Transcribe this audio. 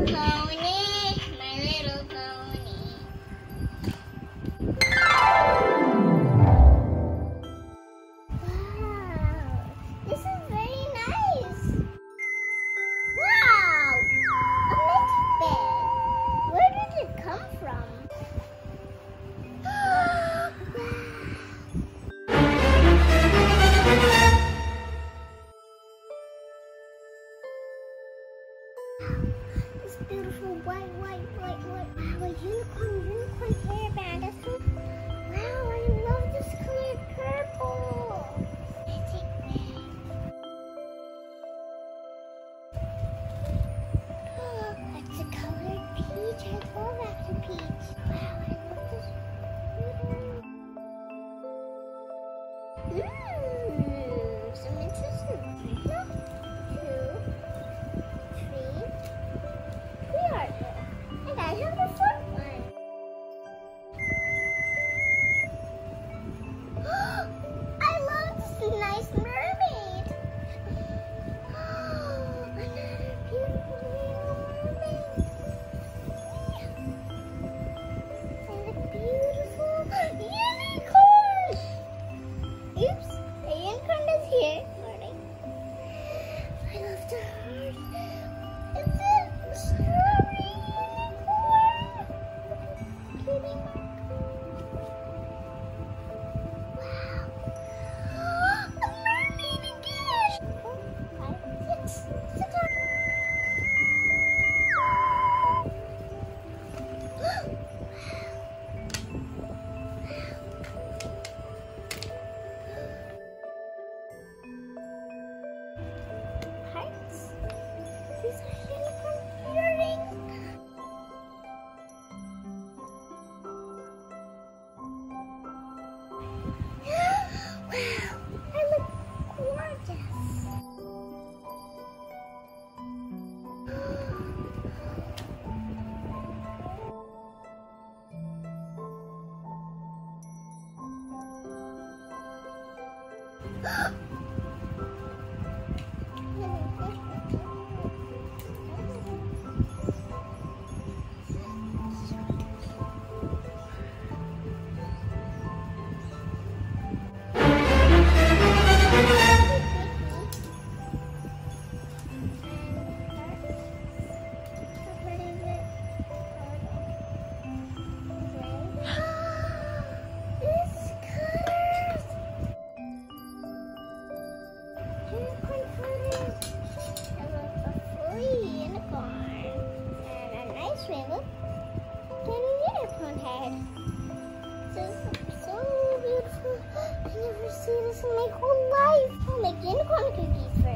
My little pony. Wow, this is very nice. Wow, a magic bed. Where did it come from? This beautiful white. Wow, a unicorn hairband. That's so... Wow, I love this color purple. Magic bag. It's a colored peach. I love after peach. Wow, I love this. Some interesting. 1, 2, 3. We are there. And I have the 4th one. I love this nice mermaid. Another beautiful little mermaid. And a beautiful unicorn. Oops, the unicorn is here. Morning. I love the heart. It's a strawberry unicorn. Kitty mark. Wow. A mermaid again. 4, 5, 6. 6 hearts. These are unicorn earrings. Wow, I look gorgeous. Look, and a unicorn head. This is so beautiful. I never seen this in my whole life. I'll make unicorn cookies for